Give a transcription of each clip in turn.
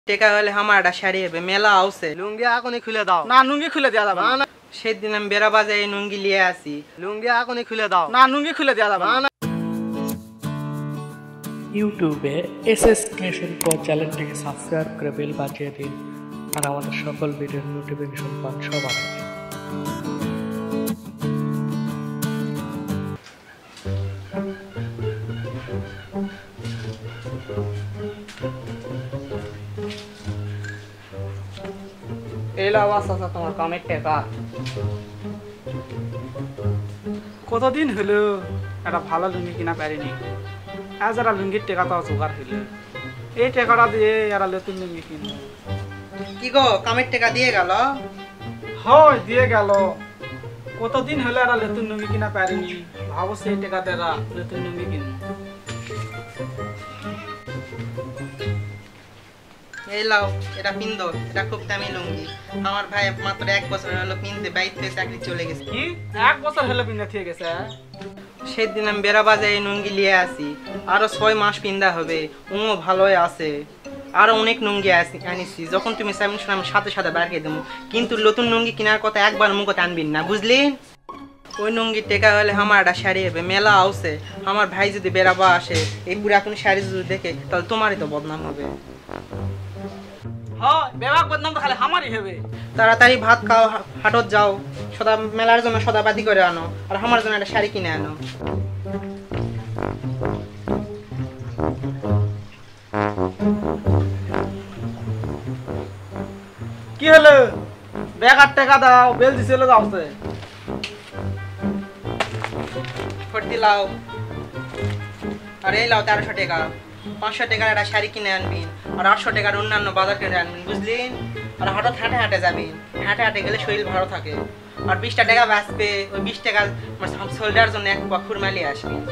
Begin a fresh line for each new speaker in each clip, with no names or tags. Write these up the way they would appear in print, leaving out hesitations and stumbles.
টেকা হলে আমার একটা শাড়ি হবে মেলা আউছে
লুঙ্গি এখনই খুলে দাও।
না লুঙ্গি খুলে দেওয়া যাবে না।
সেদিন আমি বেড়া বাজারে লুঙ্গি লিয়ে আসি।
লুঙ্গি এখনই খুলে দাও।
না লুঙ্গি খুলে দেওয়া যাবে না।
ইউটিউবে এসএস ক্রিয়েশন প্রো চ্যানেলটিকে সাবস্ক্রাইব করে বেল বাজিয়ে দিন আর আমাদের সকল ভিডিওর নোটিফিকেশন পান সবার আগে।
তোমার কামের টেকা
কতদিন হলো একটা ভালো লুঙ্গি কিনা পারিনি। আজ এরা লুঙ্গির টেকা তো জোগাড় হইল, এই টেকাটা দিয়ে এরা নতুন লুঙ্গি কিনব।
কি গো কামের টেকা দিয়ে গেল?
হয় দিয়ে গেল। কতদিন হলো এরা নতুন লুঙ্গি কিনা পারিনি, ভাবো সেই টেকাতে এরা নতুন লুঙ্গি কিনব।
এই লাও এটা পিন্দো, এটা খুব দামি লুঙ্গি। আমার ভাই মাত্র 1 বছর হলো পিনতে বাইতে চাকরি চলে গেছে।
কি 1 বছর হলো পিন্দা থেকে গেছে?
সেদিন আমি বেড়া বাজারে লুঙ্গি লিয়ে আসি, আরো 6 মাস পিন্দা হবে। উমো ভালোই আছে, আরো অনেক লুঙ্গি আনিছি। যখন তুমি চাইবেন আমি সাথে সাথে বার করে দেবো, কিন্তু নতুন লুঙ্গি কেনার কথা একবার মুখে আনবেন না, বুঝলি? ওই লুঙ্গির টেকা হলে আমার একটা শাড়ি হবে মেলা আউছে। আমার ভাই যদি বেড়াবা আসে এই পুরাতন শাড়ি যদি দেখে তাহলে তোমারই তো বদনাম হবে।
হয় বেবাক বদনাম তো খালি আমারই হবে।
তাড়াতাড়ি ভাত খাও, হাটত যাও, সদা মেলার জন্য সদাপাতি করে আনো, আর আমার জন্য একটা শাড়ি কিনে আনো।
কি হলো? বেকার টাকা দাও, বেল দিছিল যাওছে।
ফর্তি লাও, আর এই লাও 1300 টাকা। 500 টাকার একটা শাড়ি কিনে আনবিন, আর 800 টাকার অন্যান্য বাজার কিনে আনবিন, বুঝলেন? আর হাটত হাঁটে হাঁটে যাবেন, হাঁটে হাঁটে গেলে শরীর ভালো থাকে। আর 20 টাকা বাঁচবে, ওই 20 টাকা সোল্ডার জন্য এক পক্ষুর মালিয়ে আসবেন।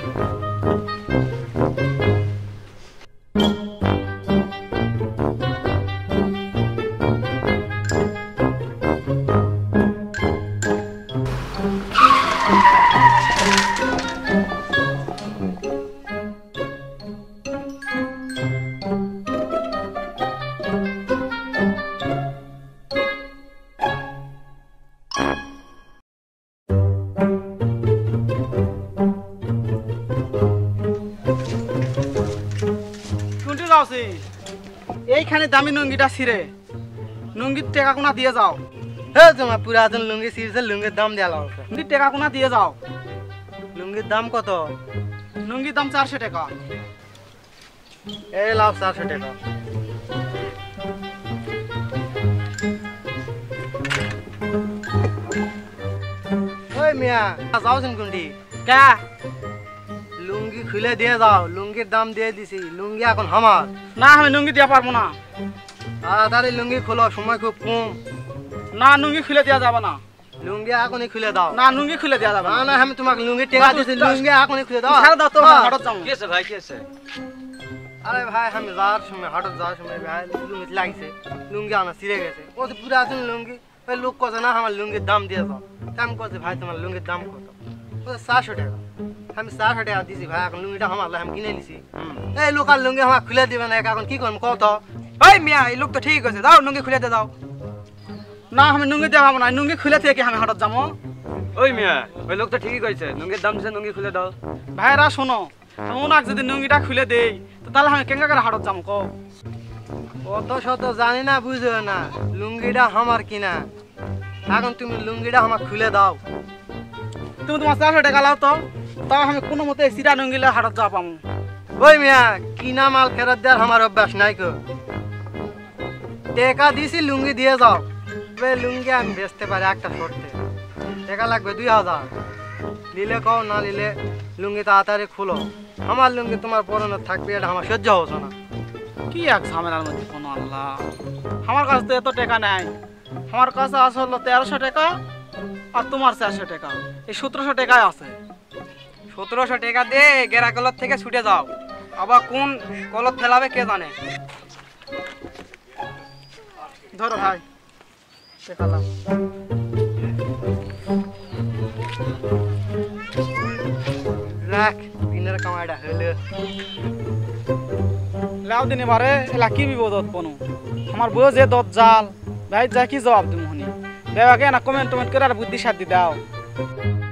এইখানে দামি লুঙ্গিটা ছিঁড়ে লুঙ্গির টেকা কোনা দিয়ে যাও।
হ্যাঁ তোমার পুরাতন লুঙ্গি ছিঁড়ছে, লুঙ্গির দাম দেওয়া লাগছে।
লুঙ্গির টেকা কোনা দিয়ে যাও।
লুঙ্গির দাম কত?
লুঙ্গির দাম 400 টাকা।
এই লাভ 400 টাকা। ওই মিয়া যাওছেন কোনটি?
কে?
লুঙ্গি খুলে দিয়ে যাও, লুঙ্গির দাম দিয়ে দিছি, লুঙ্গি এখন আমার
না। আমি লুঙ্গি দিয়ে পারবো না।
তাড়াতাড়ি লুঙ্গি খোলো, সময় খুব কম।
না লুঙ্গি খুলে দেওয়া যাবে না।
লুঙ্গি এখনই খুলে দাও।
না লুঙ্গি খুলে দেওয়া যাবে
না
না।
না, আমি তোমাকে লুঙ্গি টেকা দিছি, লুঙ্গি এখনই খুলে দাও।
ছেড়ে দাও তো, হাটত যাবো।
কি আছে ভাই, কি আছে? আরে ভাই আমি যাওয়ার সময়, হাটত যাওয়ার সময় ভাই লুঙ্গি লাগছে, লুঙ্গি আমার ছিঁড়ে গেছে। ও তো পুরাতন লুঙ্গি। ওই লোক কছে না আমার লুঙ্গির দাম দিয়ে যাও। আমি কছে ভাই তোমার লুঙ্গির দাম কত? 400 টাকা। আমি 400 টাকা দিছি ভাই, এখন লুঙ্গিটা আমার আমি কিনে নিছি। এই লোকাল লুঙ্গি আমার খুলে দিবে না, এখন কি করবো কত?
ওই মিয়া এই লোক তো ঠিক আছে, দাও লুঙ্গি খুলে দাও।
না আমি লুঙ্গি দিয়ে পাবো না, লুঙ্গি খুলে থেকে আমি হাটত যাবো।
ওই মিয়া ওই লোক তো ঠিকই কইছে, লুঙ্গির দাম দিছে, লুঙ্গি খুলে দাও।
ভাইরা শোনো, ওনাকে যদি লুঙ্গিটা খুলে দেই তো তাহলে আমি কেঙ্গা করে হাটত যাবো? কো
অত শত জানি না, বুঝো না, লুঙ্গিটা আমার কিনা। এখন তুমি লুঙ্গিটা আমার খুলে দাও।
তুমি তোমার 400 টাকা লাও তো, তাও আমি কোনো মতে সিরা লুঙ্গিলে হাটত যাওয়া পাবো।
ওই মিয়া কিনা মাল ফেরত দেওয়ার আমার অভ্যাস নাই কো। টাকা দিছি, লুঙ্গি দিয়ে যাও। লুঙ্গি আমি বেচতে পারি একটা শর্তে, টাকা লাগবে 2000। নিলে কও, না নিলে লুঙ্গি তাড়াতাড়ি খুলো। আমার লুঙ্গি তোমার পরনে থাকবে, এটা আমার সহ্য হচ্ছে না।
কি এক ঝামেলার মধ্যে কোনো আল্লাহ। আমার কাছে তো এত টাকা নাই, আমার কাছে আসলে 1300 টাকা আর তোমার 400 টাকা, এই 1700 টাকায় আছে।
1700 টাকা দিয়ে গেরা কলত থেকে ছুটে যাও, আবার কোন কলত ফেলাবে কে জানে।
ধরো ভাই টাকা লাও।
রাখ, দিনের কামাইটা হলো।
লাউ দিন এবারে এলা কি বিপদত বনু আমার বউ যে দত জাল ভাই যা কি জবাব দিমু হনি বেবাকে না কমেন্ট টমেন্ট করে আর বুদ্ধি সাথ দি দাও